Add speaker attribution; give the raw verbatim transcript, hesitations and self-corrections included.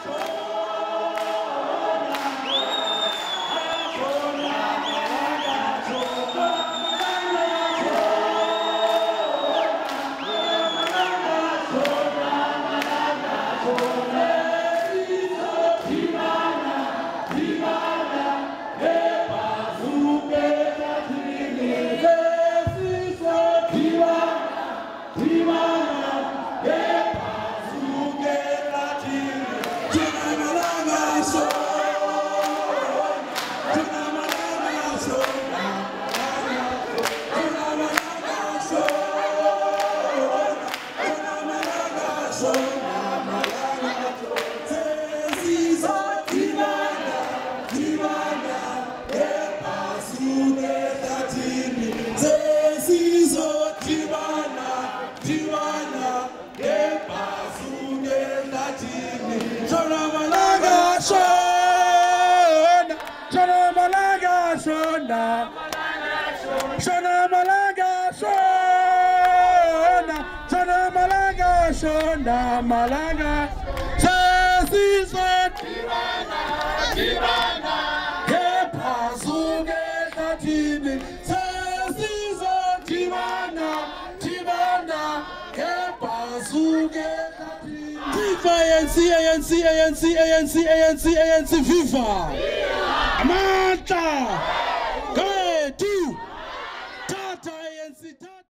Speaker 1: Shona Malaga Shona, Shona Malaga Shona Malaga, Sesizo Tivana, Tivana, Kepazuge Tatini, Sesizo Tivana, Tivana, Kepazuge Tatini. FIFA A N C, A N C, A N C, A N C, A N C, A N C, FIFA. Amata.